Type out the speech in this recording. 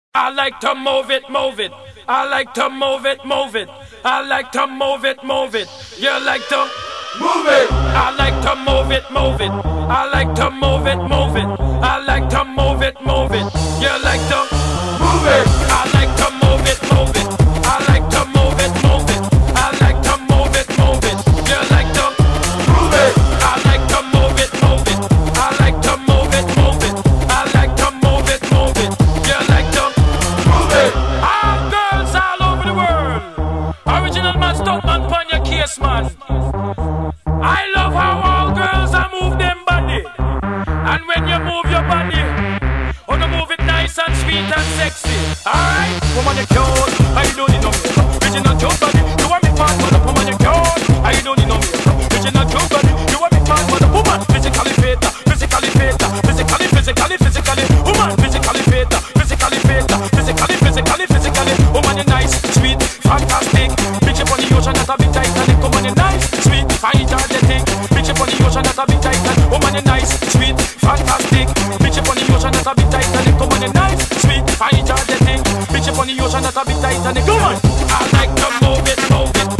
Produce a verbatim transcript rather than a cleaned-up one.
I like to move it, move it. I like to move it, move it. I like to move it, move it. You like to move it. I like to move it, move it. I like to move it, move it. I like to move it, move it. You like to move it. I like to move it, move it. I like to move it, move it. I like to move it, move it. You like to move it. I like to move it, move it. I like to move it, move it. I like to move it, move it. You like to move it. All girls all over the world. Original man, stunt man, pon your case, man. I love how all girls are move them body. And when you move your body, oh, you move it nice and sweet and sexy. Alright, woman, you cute. I don't need no makeup. Original cute body. You want me fat, mother, woman, you cute. I don't need no makeup. Original cute body. You want me fat, mother, woman. Physically fit, physically fit, physically, physically, physically. Woman, physically fit, physically fit, physically, physically, physically. Woman, you nice, sweet, fantastic. Bitch up on the ocean, that's a bit Titanic. Woman, you nice, sweet, fine, energetic. Bitch up on the ocean, that's a bit Titanic. Woman, you nice, sweet, fantastic. Bitch up on the ocean, that's a bit Titanic. Woman, you nice, sweet, fine, energetic. Bitch up on the ocean, that's a bit Titanic. Come on, I like to move it, move it.